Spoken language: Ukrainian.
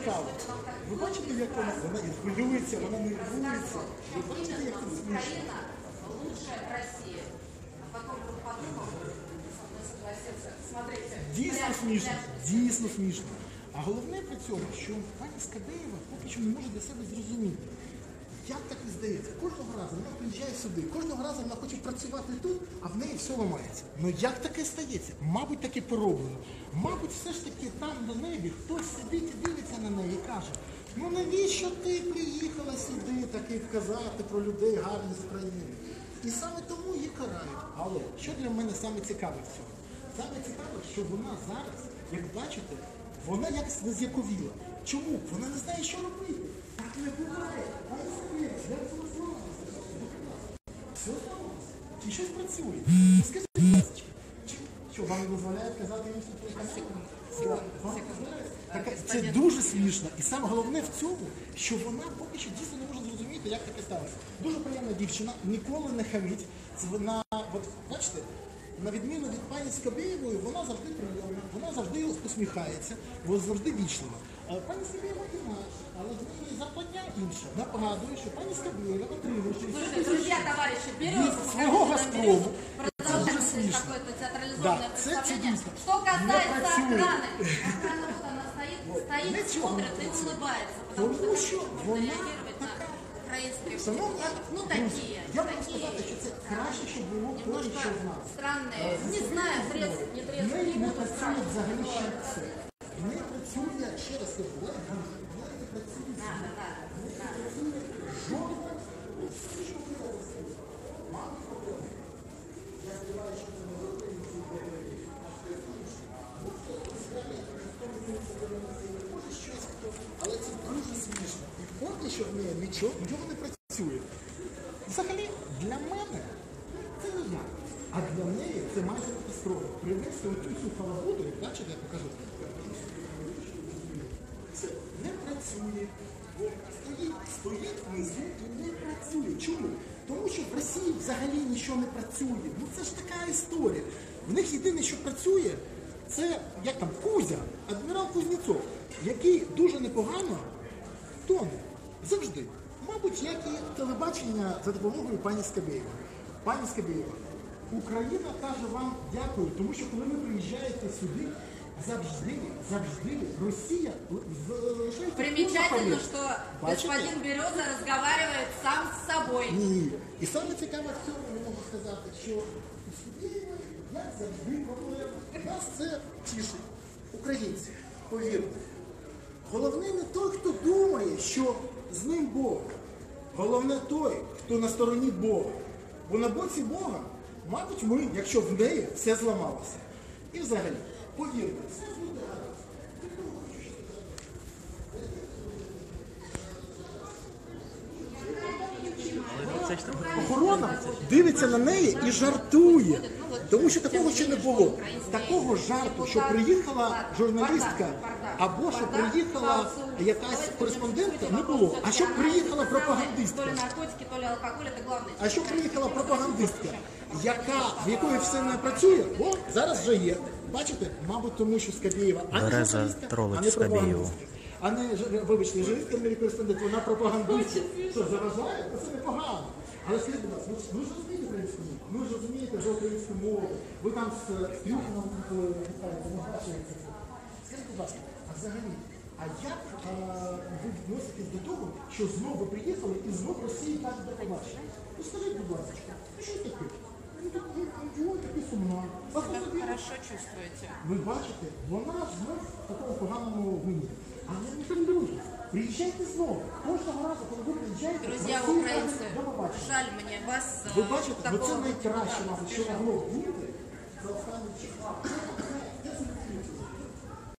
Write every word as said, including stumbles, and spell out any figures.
цікаво. Ви бачите, як вона, вона хвилюється, вона нервується. Ви бачите, як це смішно? Дійсно смішно, дійсно смішно. А головне при цьому, що пані Скабєєва поки що не може для себе зрозуміти. Як так і здається? Кожного разу вона приїжджає сюди, кожного разу вона хоче працювати тут, а в неї все ламається. Ну як таке стається? Мабуть, таке пороблено. Мабуть, все ж таки там на небі хтось сидить і дивиться на неї і каже, ну навіщо ти приїхала сюди таки вказати про людей гарних з країни? І саме тому її карають. Але що для мене саме цікаве в цьому? Саме цікаве, що вона зараз, як бачите, вона якось не з'яковіла. Чому? Вона не знає, що робити. Так не буває. Все зламалося. Чи щось працює? Скажіть, будь ласка, що вам не дозволяють казати іншим телеканалам? Це дуже смішно. І саме головне в цьому, що вона поки що дійсно не може зрозуміти, як таке сталося. Дуже приємна дівчина, ніколи не хамить. Це вона, от, бачите, на відміну від пані Скабєєвої, вона завжди прийомна, вона завжди посміхається, вона завжди вічлива. Пані Скабєєва інакше, але в неї зарплатня інша. Нагадую, що пані Скабєєва отримує друзі, товариші, беремо свого Газпрому. Продовжуємо какое-то театрализованное представление. Что касается охраны, охрана вот она стоит, стоит, смотрит и улыбается, потому что вона реагировать на украинские Шановні, ну такие, я можу сказати, що це краще, щоб було то, що в нас. странные, не знаю, трезв, не трезв, Ми не не буду працюємо взагалі ще це. Ми працює, ще раз кажу, ми не працюємо. Надо, надо, надо. Жодного. Мало проблем. Я сподіваюся, що це не українці. Може щось, але це дуже смішно. І поки що в неї нічого, нічого не працює. Взагалі, для мене це не я. А для неї це майже катастрофа. Привезти оцю цю халабуду, як бачите, я покажу. Це не працює. Стоїть, стоїть внизу і не працює. Чому? Тому що в Росії взагалі нічого не працює. Ну це ж така історія. В них єдине, що працює, це, як там, Кузя, адмірал Кузнєцов, який дуже непогано тоне. Завжди. Мабуть, як і телебачення за допомогою пані Скабєєва. Пані Скабєєва, Україна каже вам дякую, тому що коли ви приїжджаєте сюди, завжди, завжди Росія залишається... Примечательно, что господин Береза разговаривает сам с собой. Ні. І саме цікаве в цьому, я можу сказати, що у Скабєєва, як завжди, проблема. Нас це тішить. Українці, повірте. Головне не той, хто думає, що з ним Бог. Головне той, хто на стороні Бога. Бо на боці Бога, мабуть, ми, якщо в неї все зламалося. І взагалі, повірте, все буде гаразд. Охорона дивиться на неї і жартує. Тому що такого ще не було. Такого жарту, що приїхала журналістка або що приїхала якась кореспондентка, не було. А щоб приїхала пропагандистка. А щоб приїхала пропагандистка, яка, в якої все не працює, о, зараз вже є. Бачите? Мабуть, тому що Скабєєва, а не журналістка, а не пропагандистка. А не, вибачте, журналістка, не кореспондент, вона пропагандистка. Що, заважає? Це непогано. Але скажіть, будь ласка, ви ж розумієте українську мову? Ви ж розумієте вже українську мову. Ви там з Трюханом домагачуєтеся. Скажіть, будь ласка, а взагалі, а як а, ви відноситесь до того, що знову приїхали і знову Росії так до побачення? Ну скажіть, будь ласка, що таке? Ну так, ну, такі сумна. Хорошо чувствуете. Ви бачите, вона знов в такому поганому вині. Але не так друзі. Приїжджайте знову. Кожного разу, коли ви приїжджаєте, друзья украинцы, жаль мне вас. Ви бачите, бо це найкраще, що могло бути за останні часи.